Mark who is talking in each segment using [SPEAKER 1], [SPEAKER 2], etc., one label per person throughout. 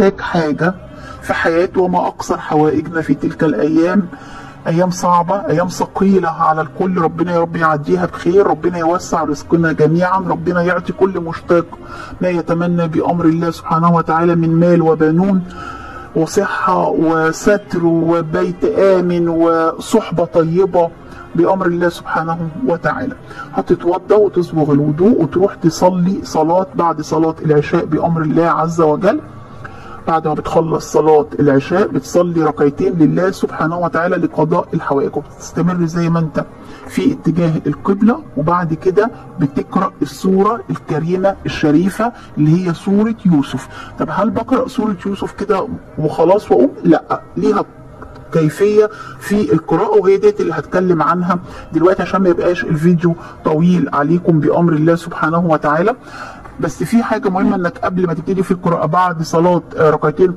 [SPEAKER 1] محتاج حاجة في حياته، وما أقصر حوائجنا في تلك الأيام. أيام صعبة، أيام ثقيلة على الكل. ربنا يا رب يعديها بخير، ربنا يوسع رزقنا جميعا، ربنا يعطي كل مشتاق ما يتمنى بأمر الله سبحانه وتعالى من مال وبنون وصحة وستر وبيت آمن وصحبة طيبة بأمر الله سبحانه وتعالى. هتتوضى وتصبغ الوضوء وتروح تصلي صلاة بعد صلاة العشاء بأمر الله عز وجل. بعد ما بتخلص صلاة العشاء بتصلي ركعتين لله سبحانه وتعالى لقضاء الحوائج، وبتستمر زي ما انت في اتجاه القبلة. وبعد كده بتقرأ السورة الكريمة الشريفة اللي هي سورة يوسف. طب هل بقرأ سورة يوسف كده وخلاص وأقوم؟ لا، ليها كيفية في القراءة، وهي ديت اللي هتكلم عنها دلوقتي عشان ما يبقاش الفيديو طويل عليكم بأمر الله سبحانه وتعالى. بس في حاجة مهمة، انك قبل ما تبتدي في القراءة بعد صلاة ركعتين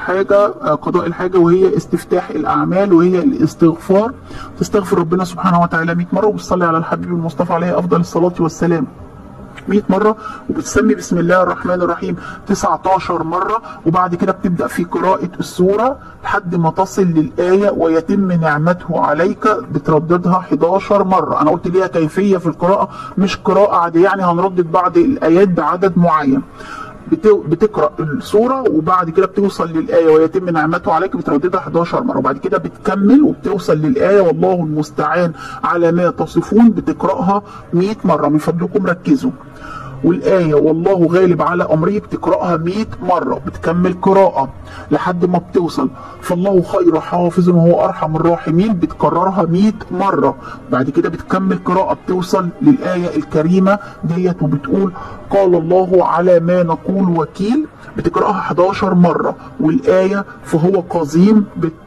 [SPEAKER 1] قضاء الحاجة وهي استفتاح الأعمال وهي الاستغفار، تستغفر ربنا سبحانه وتعالى 100 مرة، وبتصلي على الحبيب المصطفى عليه أفضل الصلاة والسلام 100 مرة، وبتسمي بسم الله الرحمن الرحيم 19 مرة. وبعد كده بتبدأ في قراءة السورة لحد ما تصل للآية ويتم نعمته عليك، بترددها 11 مرة. أنا قلت ليها كيفية في القراءة، مش قراءة عادية يعني هنردد بعض الآيات بعدد معين. بتقرأ السورة وبعد كده بتوصل للآية ويتم نعمته عليك، بترددها 11 مرة، وبعد كده بتكمل وبتوصل للآية والله المستعان على ما تصفون، بتقرأها 100 مرة. من فضلكم ركزوا. والآية والله غالب على أمره بتقرأها 100 مرة، بتكمل قراءة لحد ما بتوصل فالله خير حافظ وهو أرحم الراحمين، بتكررها 100 مرة. بعد كده بتكمل قراءة، بتوصل للآية الكريمة ديت وبتقول قال الله على ما نقول وكيل، بتقرأها 11 مرة. والآية فهو قزيم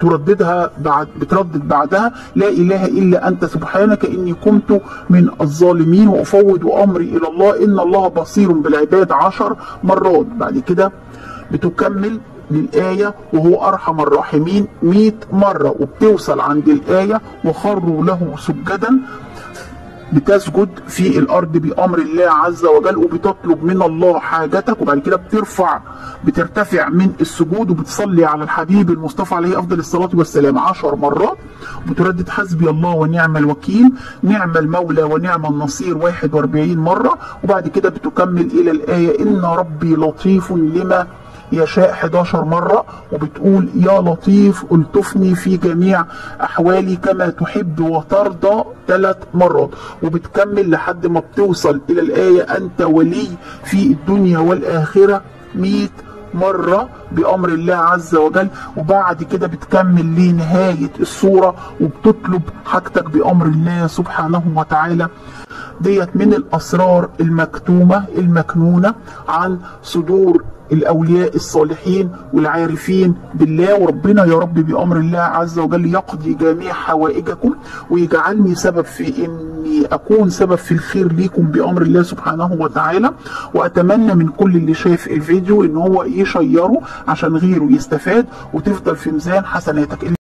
[SPEAKER 1] بتردد بعدها لا إله إلا أنت سبحانك إني كنت من الظالمين وأفوض أمري إلى الله إن الله بصير بالعباد 10 مرات. بعد كده بتكمل للآية وهو أرحم الراحمين 100 مرة، وبتوصل عند الآية وخروا له سجدا، بتسجد في الأرض بأمر الله عز وجل وبتطلب من الله حاجتك. وبعد كده بترتفع من السجود وبتصلي على الحبيب المصطفى عليه أفضل الصلاة والسلام 10 مرات، وبتردد حسبي الله ونعم الوكيل نعم المولى ونعم النصير 41 مرة. وبعد كده بتكمل إلى الآية إن ربي لطيف لما يشاء 11 مرة، وبتقول يا لطيف التفني في جميع أحوالي كما تحب وترضى 3 مرات. وبتكمل لحد ما بتوصل إلى الآية أنت ولي في الدنيا والآخرة 100 مرة بأمر الله عز وجل. وبعد كده بتكمل لنهاية السورة وبتطلب حاجتك بأمر الله سبحانه وتعالى. ديت من الأسرار المكتومة المكنونة عن صدور الأولياء الصالحين والعارفين بالله. وربنا يا رب بأمر الله عز وجل يقضي جميع حوائجكم ويجعلني سبب في إني أكون سبب في الخير ليكم بأمر الله سبحانه وتعالى. وأتمنى من كل اللي شايف الفيديو إن هو يشيره عشان غيره يستفاد وتفضل في ميزان حسناتك.